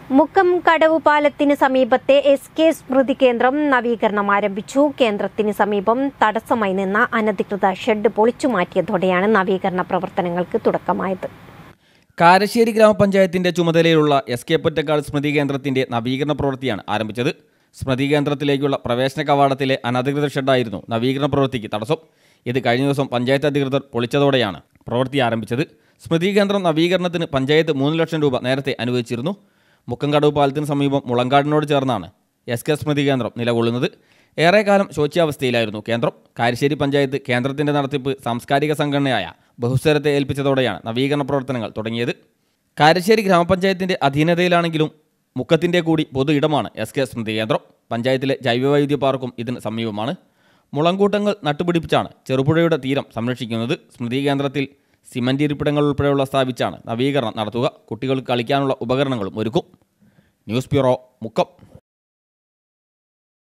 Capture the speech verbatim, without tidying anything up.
മുക്കം കടവ് പാലത്തിന് സമീപത്തെ S K സ്മൃതി കേന്ദ്രം നവീകരണം ആരംഭിച്ചു. കേന്ദ്രത്തിന് സമീപം തടസ്സമായി നിന്ന അനധികൃത ഷെഡ് പൊളിച്ചുമാറ്റിയതോടെയാണ് നവീകരണ പ്രവർത്തനങ്ങൾക്ക് തുടക്കമായത്. കാരശ്ശേരി ഗ്രാമപഞ്ചായത്തിന്റെ ചുമതലയിലുള്ള എസ് കെ പൊറ്റക്കാട് സ്മൃതി കേന്ദ്രത്തിന്റെ നവീകരണ പ്രവൃത്തിയാണ് ആരംഭിച്ചത്. സ്മൃതി കേന്ദ്രത്തിലേക്കുള്ള പ്രവേശന കവാടത്തിലെ അനധികൃത ഷെഡായിരുന്നു നവീകരണ പ്രവൃത്തിക്ക് തടസ്സം. ഇത് കഴിഞ്ഞ ദിവസം പഞ്ചായത്ത് അധികൃതർ പൊളിച്ചതോടെയാണ് പ്രവൃത്തി ആരംഭിച്ചത്. സ്മൃതി കേന്ദ്രം നവീകരണത്തിന് പഞ്ചായത്ത് മൂന്ന് ലക്ഷം രൂപ നേരത്തെ അനുവദിച്ചിരുന്നു. മുക്കം കടവ് പാലത്തിന് സമീപം മുളങ്കാടിനോട് ചേർന്നാണ് എസ് കെ സ്മൃതി കേന്ദ്രം നിലകൊള്ളുന്നത്. ഏറെക്കാലം ശോച്യാവസ്ഥയിലായിരുന്നു കേന്ദ്രം. കാരശ്ശേരി പഞ്ചായത്ത് കേന്ദ്രത്തിന്റെ നടത്തിപ്പ് സാംസ്കാരിക സംഘടനയായ ബഹുസ്വരത്തെ ഏൽപ്പിച്ചതോടെയാണ് നവീകരണ പ്രവർത്തനങ്ങൾ തുടങ്ങിയത്. കാരശ്ശേരി ഗ്രാമപഞ്ചായത്തിന്റെ അധീനതയിലാണെങ്കിലും മുക്കത്തിന്റെ കൂടി പൊതു ഇടമാണ് എസ് കെ സ്മൃതി കേന്ദ്രം. പഞ്ചായത്തിലെ ജൈവവൈദ്യുതി പാർക്കും ഇതിന് സമീപമാണ്. മുളങ്കൂട്ടങ്ങൾ നട്ടുപിടിപ്പിച്ചാണ് ചെറുപുഴയുടെ തീരം സംരക്ഷിക്കുന്നത്. സ്മൃതി കേന്ദ്രത്തിൽ സിമന്റ് ഇരിപ്പിടങ്ങൾ ഉൾപ്പെടെയുള്ള സ്ഥാപിച്ചാണ് നവീകരണം നടത്തുക. കുട്ടികൾക്ക് കളിക്കാനുള്ള ഉപകരണങ്ങളും ഒരുക്കും. News bureau, Mukkam.